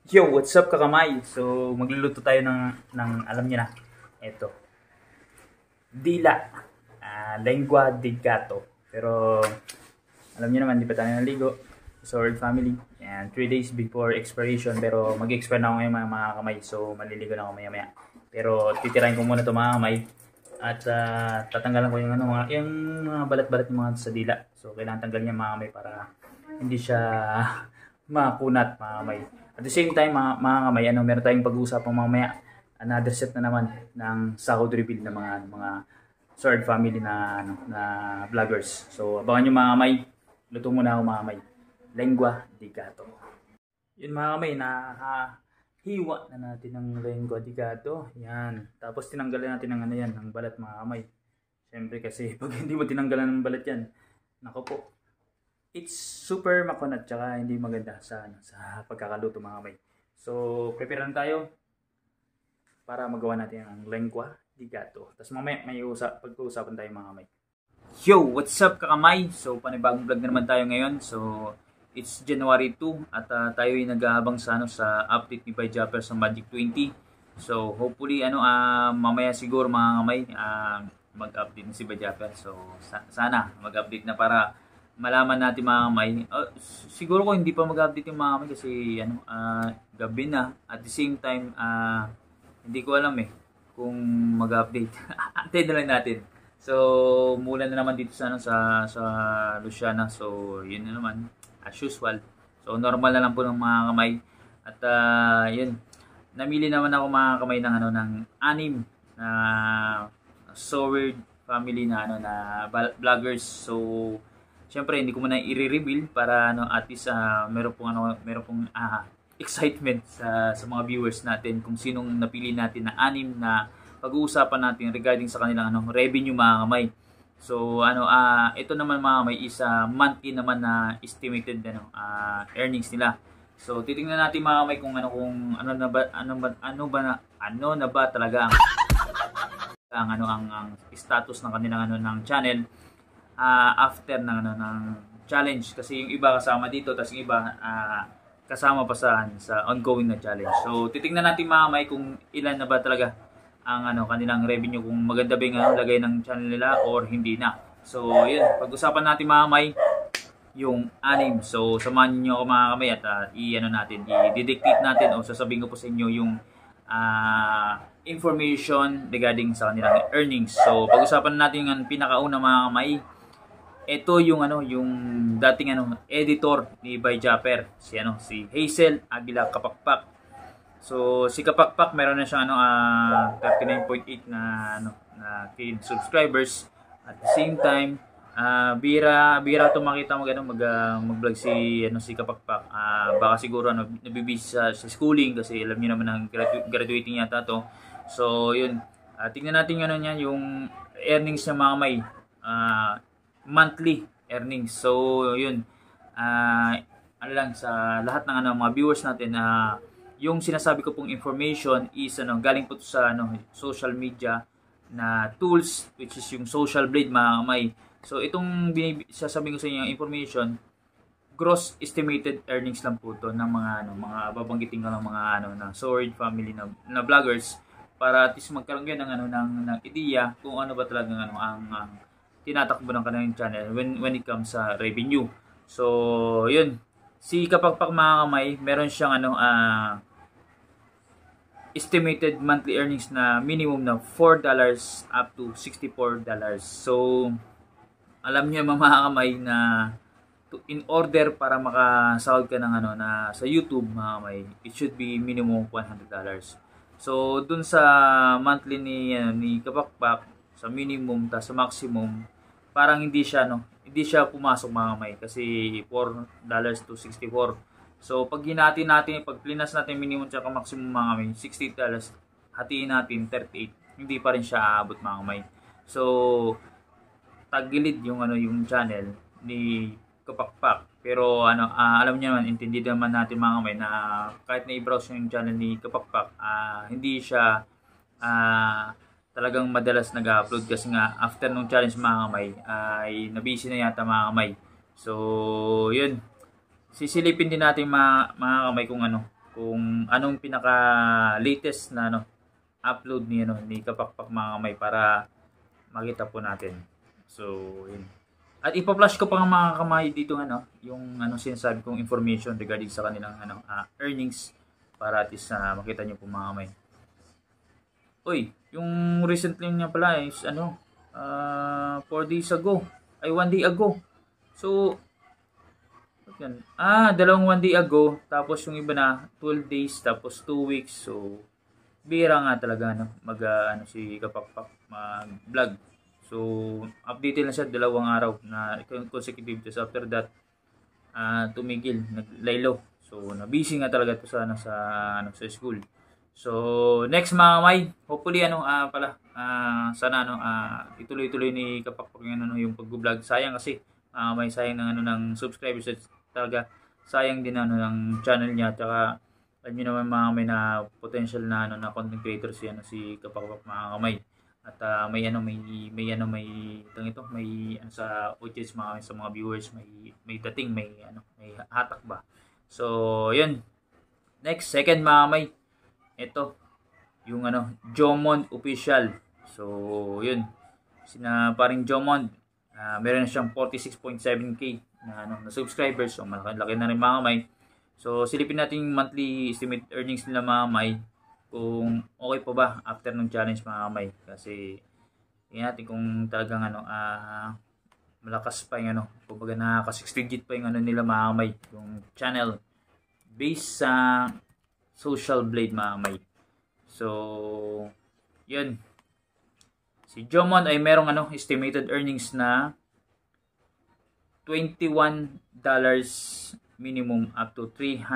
Yo, what's up kakamay? So, magluluto tayo ng alam niyo na, ito, dila, lengua di gato. Pero, alam niyo naman, di pa tayo naligo. So, Sword family, and 3 days before expiration, pero mag-expire na ako ngayon mga kamay. So, maliligo na ako maya-maya. Pero, titirahin ko muna ito mga kamay. At tatanggalan ko yung, yung mga balat-balat ng mga sa dila. So, kailangan tanggalin niya mga kamay para hindi siya makunat mga kamay. At the same time, mga kamay, meron tayong pag-uusapang mamaya. Another set na naman ng sahod reveal ng mga Sword family na vloggers. So, abangan nyo mga kamay. Luto muna ako mga kamay. Lengua di gato. Yun mga kamay, hiwa na natin ng lengua di gato. Yan. Tapos tinanggalan natin ng ng balat mga kamay. Siyempre kasi pag hindi mo tinanggalan ng balat yan, nako po, it's super makunat tsaka hindi maganda sa pagkakaluto mga kamay. So, prepare na tayo para magawa natin ang lengua di gato. Tapos mamaya may pag-uusapan tayo mga kamay. Yo, what's up kakamay? So, panibagong vlog na naman tayo ngayon. So, it's January 2 at tayo ay nag-aabang sa update ni Bay Japper sa Magic 20. So, hopefully mamaya siguro mga kamay mag-update na si Bay Japper. So, sana mag-update na para malaman natin mga kamay. Siguro ko hindi pa mag-update yung mga kamay kasi gabi na. At the same time, hindi ko alam kung mag-update. Antay na lang natin. So, mula na naman dito sa Luciana. So, yun na naman as usual. So, normal na lang po ng mga kamay. At yun, namili naman ako mga kamay ng anim na Sword family na vloggers. So, syempre hindi ko muna i-reveal para at least meron pong excitement sa mga viewers natin kung sinong napili natin na anim na pag-uusapan natin regarding sa kanilang revenue mga kamay. So ito naman mga kamay is monthly naman na estimated earnings nila. So titingnan natin mga kamay kung ano na ba talaga ang status ng kanilang ng channel after ng challenge, kasi yung iba kasama dito tapos yung iba kasama pa sa ongoing na challenge. So titingnan natin mga kamay kung ilan na ba talaga ang kanilang revenue, kung maganda ba yung lagay ng channel nila or hindi na. So yun, pag-usapan natin mga kamay yung anim. So samahan niyo ako mga kamay at i-dictate natin o sasabihin ko po sa inyo yung information regarding sa kanilang earnings. So pag-usapan natin yung pinakauna mga kamay. Ito yung yung dating editor ni Bay Japper, si Hazel Aguila Kapakpak. So si Kapakpak meron na siyang 39.8 na subscribers. At the same time, bira to makita mag-vlog si Kapakpak. Baka siguro nabibisi sa schooling kasi alam niyo naman ang graduating yata to. So yun, tingnan natin yung earnings niya mga kamay. Monthly earnings. So yun, lang sa lahat ng mga viewers natin, yung sinasabi ko pong information is galing po sa social media na tools, which is yung Social Blade mga kamay. So itong sasabihin ko sa inyo information, gross estimated earnings lang po to ng mga babanggitin ko ng mga na Sword family na vloggers, para at least magkaroon kayo ng ideya kung ano ba talaga ang tinatakbo ng kanilang channel when it comes sa revenue. So yun, si Kapakpak mga kamay, meron siyang estimated monthly earnings na minimum na $4 up to $64. So alam niyo mga kamay na in order para makasahod ka ng na sa YouTube mga kamay, it should be minimum $100. So dun sa monthly ni Kapakpak, sa minimum ta sa maximum, parang hindi siya pumasok mga kamay kasi $4 to $64. So pag hinati natin, pag plinas natin minimum at maximum mga kamay, $60, hatiin natin 38, hindi pa rin siya aabot mga kamay. So tagilid yung channel ni Kapakpak. Pero alam niyo naman, intindi naman natin mga kamay na kahit na i-browse yung channel ni Kapakpak, hindi siya talagang madalas nag-upload kasi nga after nung challenge mga kamay ay nabisi na yata mga kamay. So yun, sisilipin din natin mga kamay kung kung anong pinaka latest na upload ni Kapakpak mga kamay para makita po natin. So, yun. At ipa-flash ko pa nga mga kamay dito yung sinasabi kong information regarding sa kanilang earnings para at least makita niyo po mga kamay. Uy, yung recently niya pala is 4 days ago. Ay 1 day ago. So, yan. 1 day ago, tapos yung iba na 12 days, tapos 2 weeks. So, bira nga talaga si Kapakpak mag-vlog. So, update lang siya 2 araw na consecutive. Tapos after that, tumigil, naglaylo. So, na-busy nga talaga to sa school. So, next mga kamay, hopefully sana ituloy-tuloy ni Kapakpak yung pag-vlog. Sayang kasi may sayang ng subscribers at talaga sayang din ng channel niya. Tsaka alam niyo naman mga kamay na potential na content creator si Kapakpak mga kamay. At may sa audience mga kamay, sa mga viewers, may dating, may hatak ba. So, yun. Next, second mga kamay. Ito, yung Jomond official. So, yun. Paring Jomond, meron na siyang 46.7k na subscribers. So, malaki na rin mga kamay. So, silipin natin yung monthly estimate earnings nila mga kamay. Kung okay pa ba after ng challenge mga kamay. Kasi, tingnan natin kung talagang malakas pa yung kumbaga nakaka 6 digit pa yung nila mga kamay. Yung channel based sa Social Blade mga kamay. So, yun. Si Jomond ay merong estimated earnings na $21 minimum up to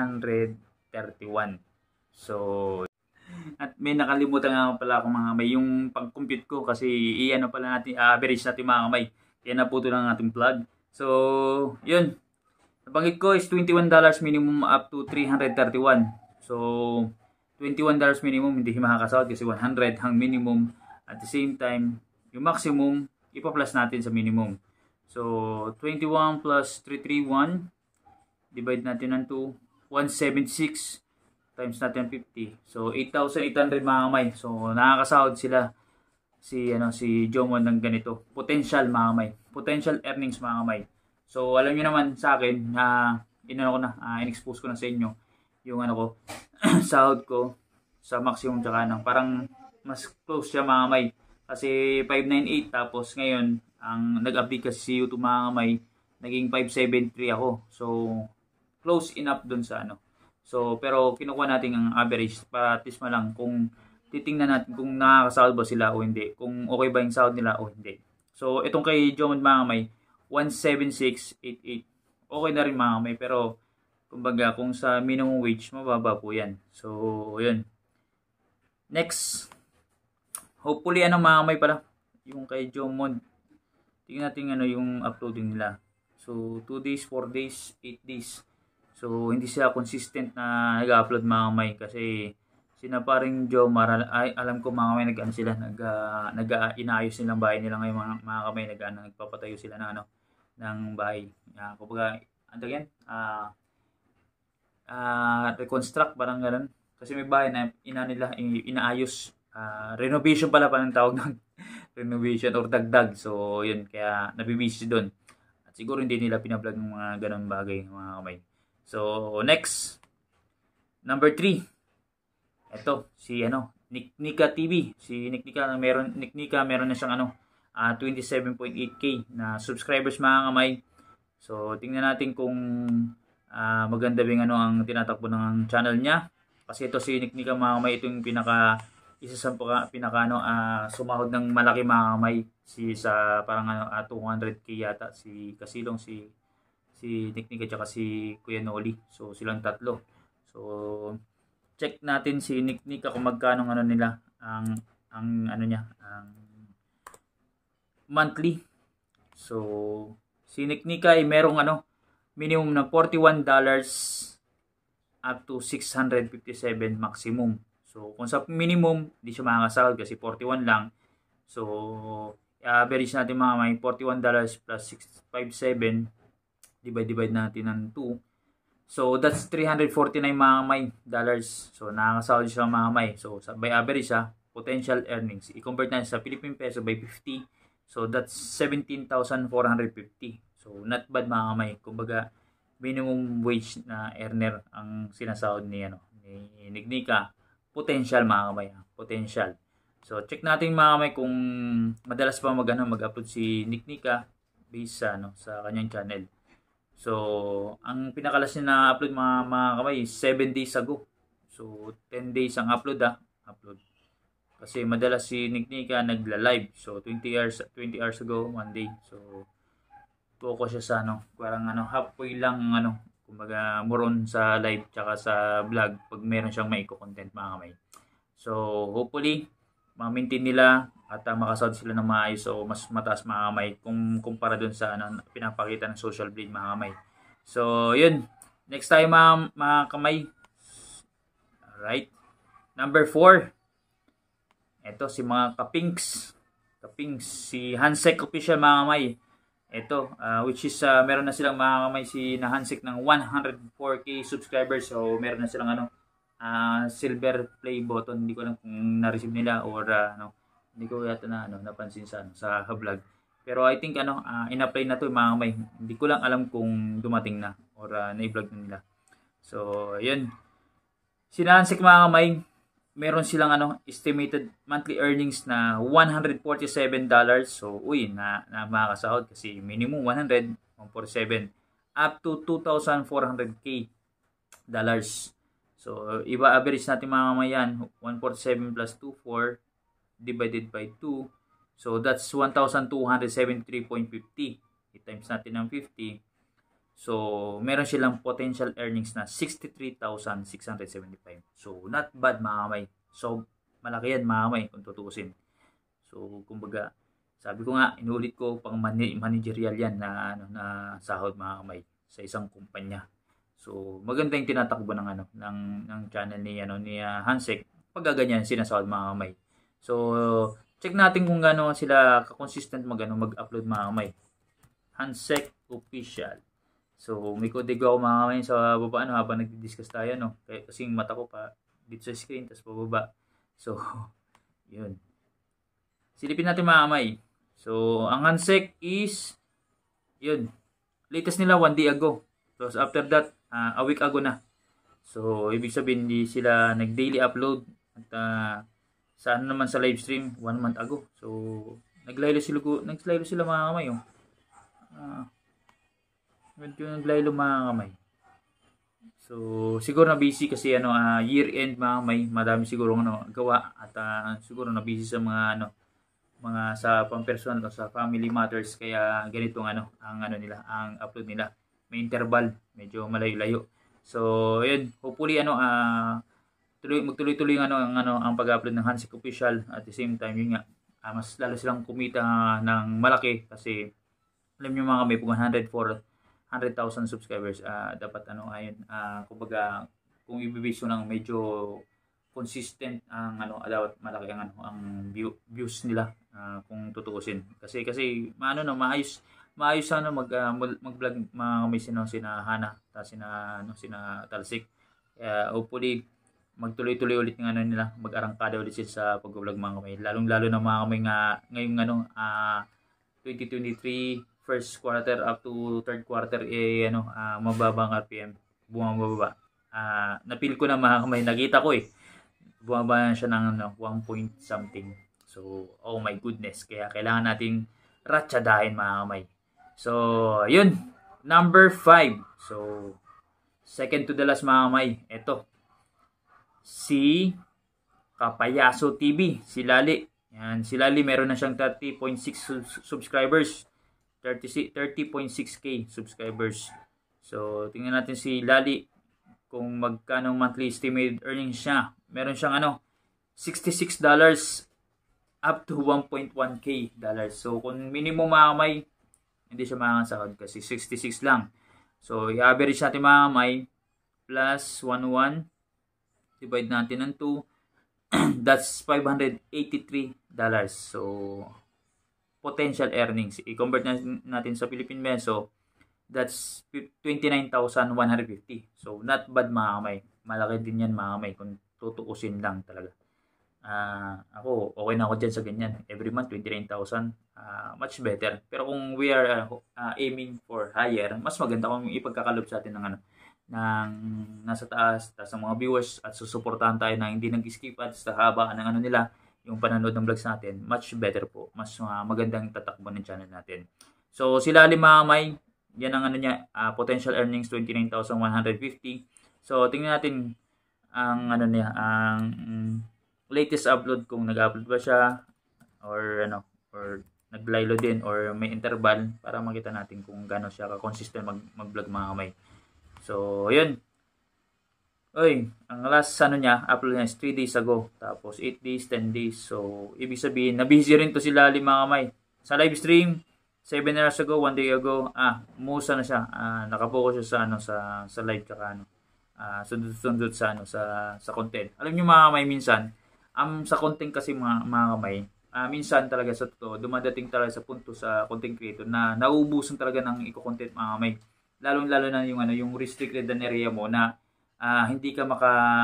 331. So, at may nakalimutan nga pala ako mga kamay yung pag-compute ko kasi pala natin average natin mga kamay. Kaya naputo lang ating plug. So, yun. Nabanggit ko is $21 minimum up to 331. So, $21 minimum hindi makakasahod kasi 100 ang minimum. At the same time, yung maximum, ipa-plus natin sa minimum. So, 21 plus 331, divide natin ng 2, 176 times natin 50. So, 8,800 mga kamay. So, nakakasahod sila si Jomond ng ganito. Potential mga kamay. Potential earnings mga kamay. So, alam niyo naman sa akin na in-expose ko na sa inyo yung sahod ko sa maximum tsaka parang mas close siya mga kamay. Kasi 598 tapos ngayon ang nag-update kasi si YouTube mga kamay naging 573 ako. So close enough dun sa So pero kinukuha natin ang average para at least lang kung titingnan natin kung nakakasahod ba sila o hindi. Kung okay ba yung sahod nila o hindi. So itong kay Jomond mga kamay 17688. Okay na rin mga kamay pero kumbaga, kung sa minimum wage, mababa po yan. So, yun. Next. Hopefully, mga kamay pala. Yung kay Jomond. Tingnan natin yung uploading nila. So, 2 days, 4 days, 8 days. So, hindi sila consistent na nag-upload mga kamay. Kasi, paring Jomar, alam ko mga kamay sila, inaayos nilang bahay nila ngayon mga kamay. Nagpapatayo sila ng bahay. Kumbaga, ano yan? Reconstruct parang ganun kasi may bahay na inaayos renovation pala ng tawag ng renovation or dagdag. So yun kaya nabibisi doon at siguro hindi nila pina-vlog ng mga ganung bagay mga kamay. So next number 3 ito si Nicknika TV. Si Nicknika meron na siyang 27.8k na subscribers mga kamay. So tingnan natin kung maganda ba ang tinatakbo ng channel niya. Kasi ito si Nicknika mga kamay, ito yung isa sa sumahod ng malaki mga kamay. Sa parang 200k yata si Kasilong, si Nicknika tsaka si Kuya Noli. So silang tatlo. So check natin si Nicknika kung magkano nila ang monthly. So si Nicknika ay merong minimum na $41 up to 657 maximum. So, kung sa minimum, hindi siya makakasahod kasi 41 lang. So, average natin mga may $41 plus 657 divide natin ng 2. So that's 349 mga kamay dollars. So nakakasahod siya mga kamay. So by average potential earnings. I-convert natin sa Philippine peso by 50. So that's 17,450. So not bad mga kamay. Kumbaga minimum wage na earner ang sinasahod ni Niknika. Potential mga kamay. Potential. So check natin mga kamay kung madalas pa mag-upload si Niknika based sa kanyang channel. So, ang pinakalas niya na upload mga kamay, 7 days ago. So, 10 days ang upload upload. Kasi madalas si Niknika nagla-live. So, 20 hours ago, one day. So, focus siya sa parang halfway lang kumbaga moron sa live tsaka sa vlog pag meron siyang maiko-content mga kamay. So, hopefully ma-maintain nila at makasahod sila ng maayos o mas mataas mga kamay kung kumpara dun sa pinapakita ng Social Blade mga kamay. So, yun. Next tayo mga kamay. Alright. Number 4. Ito si mga kapinks. Si Hansek Official mga kamay. Ito, which is meron na silang mga kamay si na Hansek ng 104k subscribers. So, meron na silang silver play button. Hindi ko alam kung na-receive nila or hindi ko yata napansin sa vlog. Pero I think in-apply na to mga kamay. Hindi ko lang alam kung dumating na or na-vlog na nila. So, yun. Sinansik mga kamay, meron silang estimated monthly earnings na $147. So, na makakasahod kasi minimum 100, 147 up to 2,400k dollars. So, iba average natin mga kamay yan, 147 plus 24 divided by 2. So, that's 1,273.50. I-times natin ng 50. So, meron silang potential earnings na 63,675. So, not bad mga kamay. So, malaki yan mga kamay kung tutuusin. So, kumbaga, sabi ko nga, inulit ko, pang managerial yan na sahod mga kamay sa isang kumpanya. So, maganda yung tinatakbo ng channel ni Hansek. Pag ganyan, sinasahod mga kamay. So, check natin kung gaano sila consistent mag-upload mga kamay. Hansek Official. So, may kodigo ako mga kamay sa baba habang nagdi-discuss tayo kasi mata ko pa dito sa screen tapos pababa. So, yun. Silipin natin mga kamay. So, ang Hansek is yun. Latest nila 1 day ago. So, after that, a week ago na. So, ibig sabihin hindi sila nag-daily upload at saan naman sa live stream 1 month ago. So, naglaylo sila mga kamay. Naglaylo mga kamay. So, siguro na busy kasi year end mga kamay, madami siguro gawa at siguro na busy sa mga sa pampersonal o sa family matters kaya ganitong nila, ang upload nila. May interval, medyo malayo-layo. So, yun, hopefully magtuloy-tuloy ang pag-upload ng Hansek Official. At the same time, yun nga, mas lalo silang kumita ng malaki kasi alam niyo mga kamay, kung 100,000 subscribers, dapat ayun, kumbaga, kung ibibase lang medyo consistent ang dapat malaki ang views nila kung tutuusin. Kasi maayos mag-vlog mga kamay sina Hana, sina Talsik. Hopefully magtuloy-tuloy ulit ng nila, mag-arangkada ulit sila sa pag-vlog mga kamay. Lalong-lalo na mga kamay ngayong 2023 first quarter up to third quarter mababang RPM, bumababa. Napil ko na mga kamay, nakita ko bumaba na siya ng 1 point something. So, oh my goodness, kaya kailangan nating ratsadahin mga kamay. So, yun, number 5. So, second to the last mga kamay, ito si Kapayaso TV, si Lali. Yan, si Lali meron na siyang 30.6 subscribers. 30.6k subscribers. So, tingnan natin si Lali kung magkano monthly estimated earnings siya. Meron siyang $66 up to 1.1k dollars. So, kung minimum mga kamay, hindi siya makakasahod kasi 66 lang. So, i-average natin mga kamay plus 11 divide natin ng 2, that's $583. So, potential earnings. I-convert natin sa Philippine Peso, That's 29,150. So, not bad mga kamay. Malaki din yan mga kamay kung tutuusin lang talaga. Ako, okay na ako dyan sa ganyan. Every month, 29,000. Much better. Pero kung we are aiming for higher, mas maganda kung ipagkakalob sa atin ng ng nasa taas ang mga viewers at susuportahan tayo na hindi nag-skip ads sa haba ng nila, yung panonood ng vlogs natin, much better po. Mas magandang tatakbo ng channel natin. So, sila mga may, yan ang niya, potential earnings 29,150. So, tingnan natin ang niya, ang latest upload, kung nag-upload ba siya or naglaylo din or may interval, para makita natin kung gaano siya ka-consistent mag-vlog mga kamay. So, yun. Oy, ang last niya, upload niya is 3 days ago. Tapos 8 days, 10 days. So, ibig sabihin, na-busy rin to sila mga kamay. Sa live stream, 7 hours ago, 1 day ago, musa na siya. Nakapokus siya sa live tsaka sundot sa content. Alam niyo mga kamay, minsan, sa content kasi mga kamay, minsan talaga sa totoo, dumadating talaga sa punto sa content creator na nauubusan talaga ng i-content mga kamay. Lalo na yung restricted na area mo na hindi ka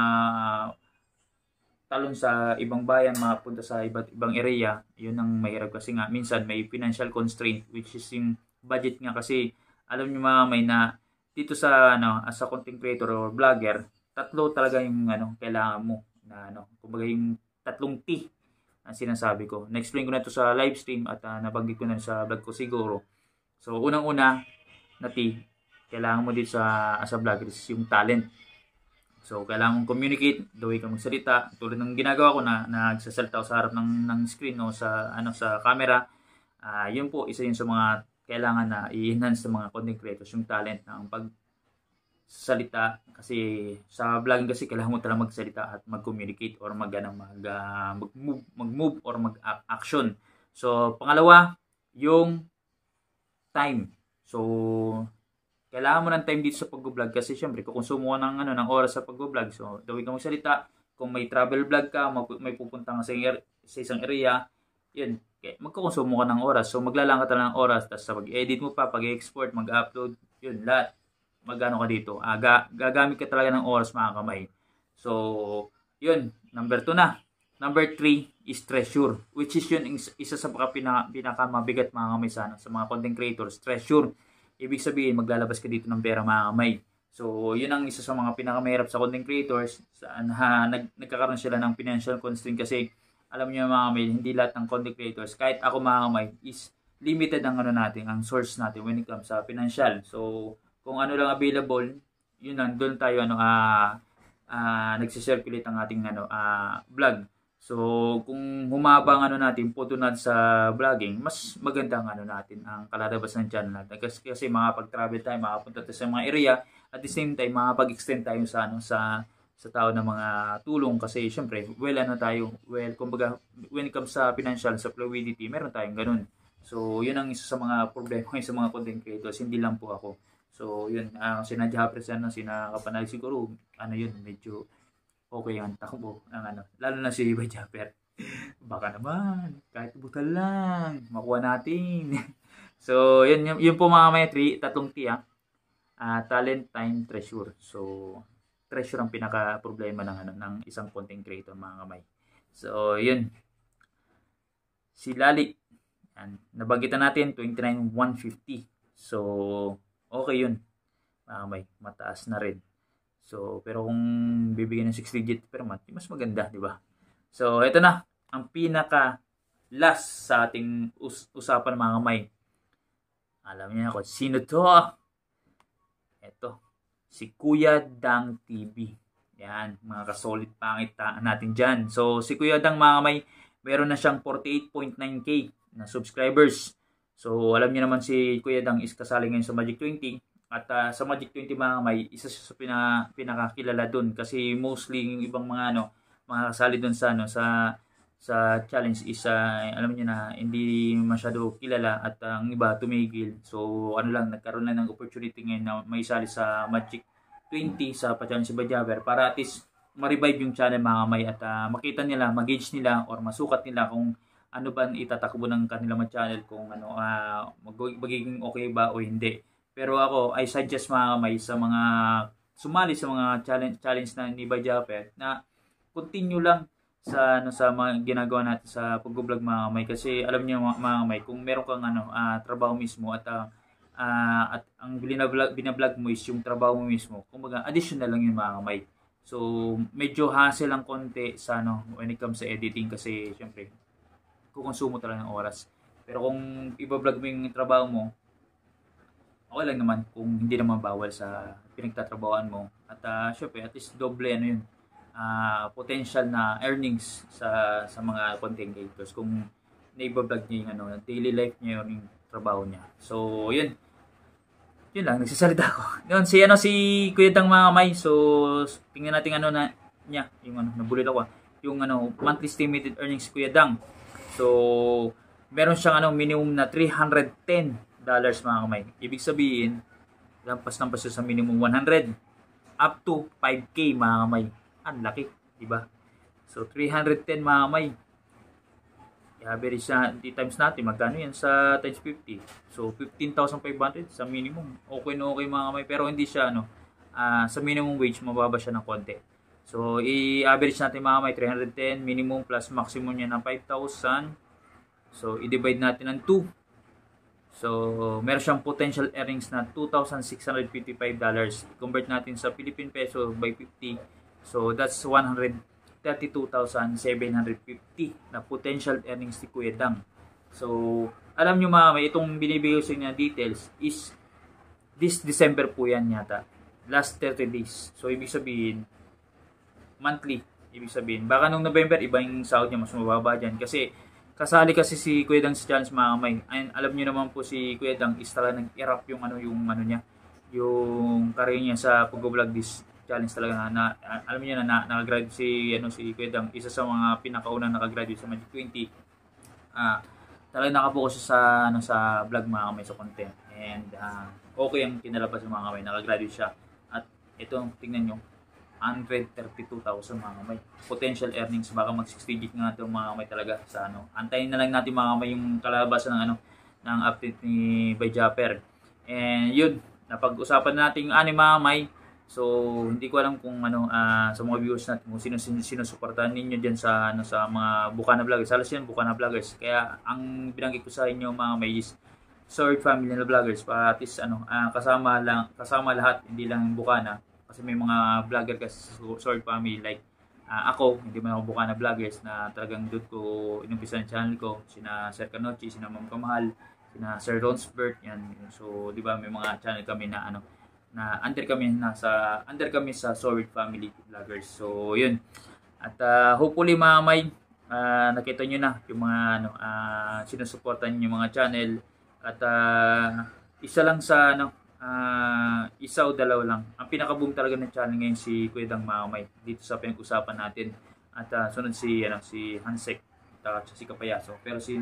talon sa ibang bayan, mapunta sa iba't ibang area. Yun ang mahirap kasi nga minsan may financial constraint, which is yung budget nga. Kasi alam niyo mga may na dito sa as a content creator or vlogger, tatlo talaga yung kailangan mo na kumbaga yung tatlong T ang sinasabi ko. Na-explain ko na to sa live stream at nabanggit ko na sa vlog ko siguro. So unang-una na T, kailangan mo dito as a vlogger is yung talent. So, kailangan mong communicate, the way ka magsalita. Tulad ng ginagawa ko na nagsasalita sa harap ng screen o sa camera. Yun po, isa yun sa mga kailangan na i-enhance sa mga content creators, yung talent ng pagsalita. Kasi sa vlogging kasi kailangan mo talaga magsalita at mag-communicate or mag-move or mag-action. So, pangalawa, yung time. So, kailangan mo ng time dito sa pag-vlog kasi syempre kukonsumo ka ng oras sa pag-vlog. So, the way ka magsalita, kung may travel vlog ka, may pupunta ka sa isang area, yun, magkukonsumo ka ng oras. So, maglalaan ka talaga ng oras. Tapos sa pag-edit mo pa, pag-export, mag-upload, yun, lahat. Magano ka dito. Gagamit ka talaga ng oras mga kamay. So, yun, number 2 na. Number 3 is treasure, which is yun, isa sa pinakamabigat mga kamay sa mga content creators, treasure. Ibig sabihin, maglalabas ka dito ng pera mga kamay. So, yun ang isa sa mga pinakamahirap sa content creators. Nagkakaroon sila ng financial constraint kasi alam niyo mga kamay, hindi lahat ng content creators, kahit ako mga kamay, is limited ang natin, ang source natin when it comes sa financial. So, kung ano lang available, yun lang, doon tayo nagsisirculate ang ating vlog. So, kung humaba ang natin, puto natin sa vlogging, mas maganda ang natin, ang kalalabas ng channel natin. Kasi makapag-travel tayo, makapunta tayo sa mga area, at the same time, makapag-extend tayo sa tao ng mga tulong. Kasi, syempre, kumbaga, when it comes sa financial, sa fluidity, meron tayong ganun. So, yun ang isa sa mga problema sa mga content creators, hindi lang po ako. So, yun, sinadya sinakapanal siguro, yun, medyo okay ang takbo ng lalo na si Iba Japper. Baka naman, kahit butal lang, makuha natin. So, yun po mga may tatlong T, talent, time, treasure. So, treasure ang pinaka-problema ng isang content creator mga kamay. So, yun. Si Lali, nabanggitan natin, 29,150. So, okay yun. Mga kamay, mataas na rin. So, pero kung bibigyan ng 6 digit per month, mas maganda, di ba? So, ito na, ang pinaka last sa ating usapan mga kamay. Alam niyo ako, sino to? Ito, si Kuya Dang TV. Yan, mga kasolid pangit natin dyan. So, si Kuya Dang mga kamay, meron na siyang 48.9k na subscribers. So, alam niyo naman si Kuya Dang is kasali ngayon sa Magic 20. At sa Magic 20 mga kamay, isa siya sa pinakakilala doon kasi mostly yung ibang mga kasali doon sa challenge is alam niyo na hindi masyado kilala at ang iba tumigil. So nagkaroon na ng opportunity ngayon na may sali sa Magic 20 sa pa-challenge si Bajaber para at least ma-revive yung channel mga kamay at makita nila, mag-gauge nila or masukat nila kung ano ba itatakbo ng kanilang channel, kung magiging okay ba o hindi. Pero ako, I suggest mga kamay sa mga sumali sa mga challenge na ni Bajaper na continue lang sa mga ginagawa natin sa pag-vlog mga kamay, kasi alam niyo mga kamay, kung meron kang trabaho mismo at ang binablog mo is yung trabaho mo mismo, kumbaga additional lang yun mga kamay. So medyo hassle lang konti sa when it comes sa editing, kasi syempre kukonsumo talaga ng oras. Pero kung iba-vlog mo yung trabaho mo, okay lang naman kung hindi naman bawal sa pinagtatrabahoan mo. At syempre, at least doble yun, potential na earnings sa mga content creators kung naiba-vlog niya yung daily life niya, yung trabaho niya. So, yun lang, nagsasalita ako. Yun, si Kuya Dang mga kamay. So, tingnan natin niya, yung nabulil ako. Yung monthly estimated earnings si Kuya Dang. So, meron siyang minimum na $310 mga kamay. Ibig sabihin, lampas siya sa minimum 100 up to 5K mga kamay. Ang laki, di ba? So 310 mga kamay. I-average siya, times natin, magkano yan sa times 50? So 15,500 sa minimum. Okay na okay mga kamay, pero hindi siya sa minimum wage, mababa siya ng konti. So i-average natin mga kamay, 310 minimum plus maximum niya ng 5,000. So i-divide natin ng 2. So, meron siyang potential earnings na $2,655. Convert natin sa Philippine peso by 50. So, that's 132,750 na potential earnings ni Kuya Dang. So, alam nyo mga may, itong binibigay sa inyo na details is this December po yan yata. Last 30 days. So, ibig sabihin, monthly. Ibig sabihin, baka nung November, iba yung sahod niya, mas mababa dyan. Kasali kasi si Kuya Dang sa challenge mga kamay. Alam niyo naman po si Kuya Dang is talaga nag-erap yung niya, yung career niya sa pag-vlog this challenge talaga na alam niyo na nakagraduate si Kuya Dang, isa sa mga pinakaunang nakagraduate sa Magic 20. Talaga nakapokus sa sa vlog mga kamay, sa content. And okay ang kinalabas ng mga kamay, nakagraduate siya. At ito, tingnan niyo, 132,000 mga kamay. Potential earnings, baka mag 6 digit nga ito mga kamay talaga sa Antayin na lang natin mga kamay yung kalabasan ng update ni Bajaper. And yun, napag-usapan natin yung mga kamay. So, hindi ko alam kung sa mga viewers natin kung sino suportahan ninyo diyan sa mga Bukana Vloggers. Halos yan Bukana Vloggers. Kaya ang binanggit ko sa inyo mga kamay is Sword Family na Vloggers, para at least kasama lahat, hindi lang Bukana. Kasi may mga vlogger kasi Sword Family like ako, hindi man ako Bukana Vloggers na talagang doon ko inumpisa ng channel ko. Sina Sir Canochi, sina Ma'am Kamahal, sina Sir Ronsbert, yan. So, di ba may mga channel kami na under kami sa Sword Family Vloggers. So, yun. At hopefully mga may nakita nyo na yung mga sinusuportan yung mga channel. At isa lang sa isa o dalawa lang. Ang pinaka-boom talaga ng channel ngayon si Kuya Dang mga kamay, dito sa pinag-usapan natin. At sunod si Hansek at si Kapayaso. Pero si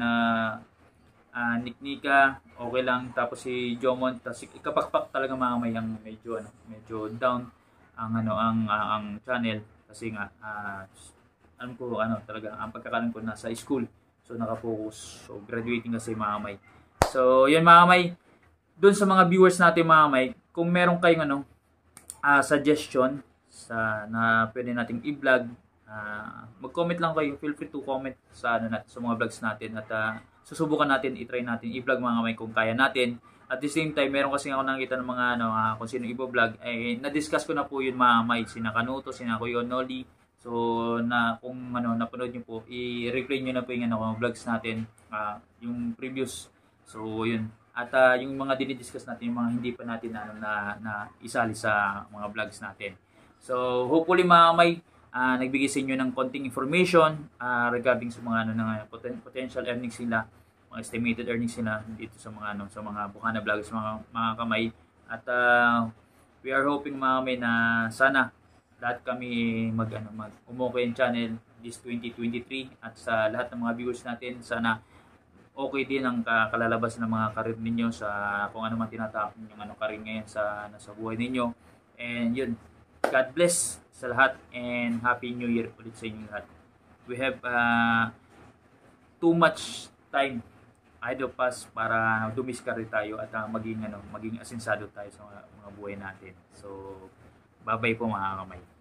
Niknika okay lang, tapos si Jomon, tapos si Kapakpak talaga mga kamay ang medyo down ang channel, kasi nga alam ko talaga ang pagkakalan ko nasa school, so naka-focus, so graduating kasi mga kamay. So yun mga kamay, doon sa mga viewers natin mga kamay, kung meron kayong suggestion na pwede nating i-vlog, mag-comment lang kayo. Feel free to comment sa sa mga vlogs natin, at susubukan natin, i-try natin i-vlog mga kamay kung kaya natin. At the same time, meron kasi ako nakita ng mga kung sino i-vlog, na-discuss ko na po yun mga kamay, sina Kanuto, sina Kuya Noli. So kung napanood niyo po, i-replay niyo na po yung vlogs natin, yung previous. So yun. At yung mga dinidiscuss natin, yung mga hindi pa natin na isali sa mga vlogs natin. So hopefully mga kamay, nagbigay sa inyo ng konting information regarding sa mga potential earnings nila, mga estimated earnings nila dito sa mga Bukana Vloggers mga kamay. At we are hoping mga kamay na sana lahat kami umukay yung channel this 2023, at sa lahat ng mga viewers natin, sana okay din ang kalalabas ng mga karir ninyo sa kung ano man tinatapon yung karir ngayon sa buhay ninyo. And yun, God bless sa lahat, and Happy New Year ulit sa inyo lahat. We have too much time idle pass para dumiskarte tayo at maging asinsado tayo sa mga buhay natin. So, bye-bye po mga kamay.